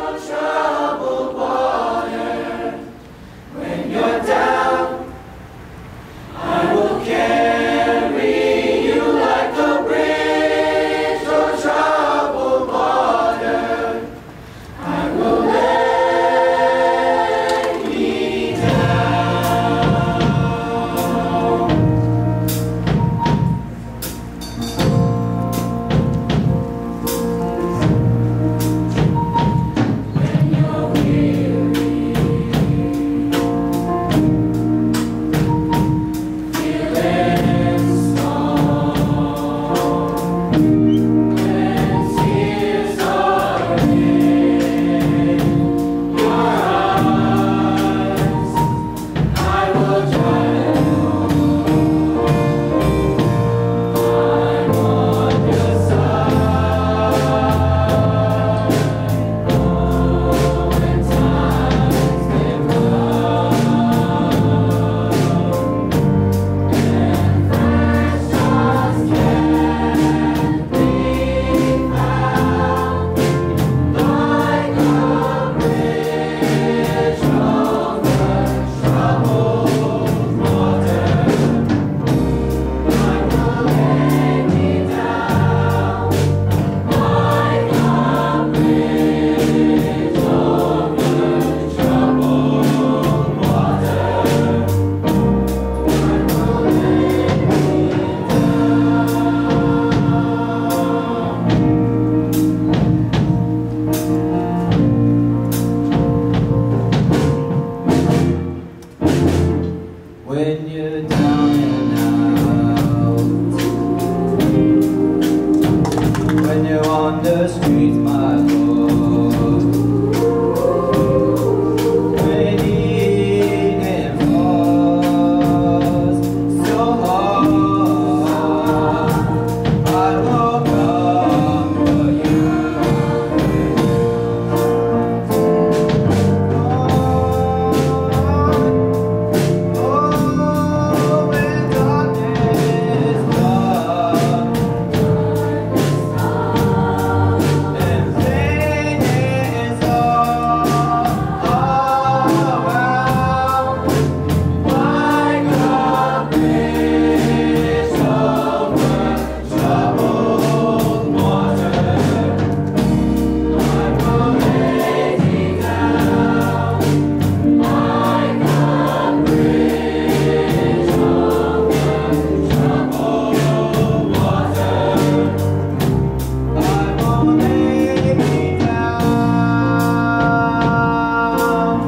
troubled water. When you're down, I will carry you like a bridge on troubled water. I will lay me down. When you're weary, feeling small, when tears are in your eyes, I will dry them. I'm on your side. When times get rough and friends just can't be found, like a bridge over troubled water, I will lay me down. Like a bridge over troubled water, I will lay me When you're down and out, when you're on the streets, my lord, when evening falls so hard, I will come for you. Oh, when darkness comes and pain is all around, like a bridge over troubled water, I will lay me down. Like a bridge over troubled water, I will lay me down.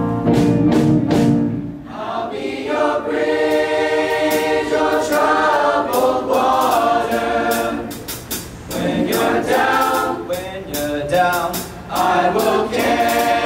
I'll be your bridge on troubled water. When you're down, I will carry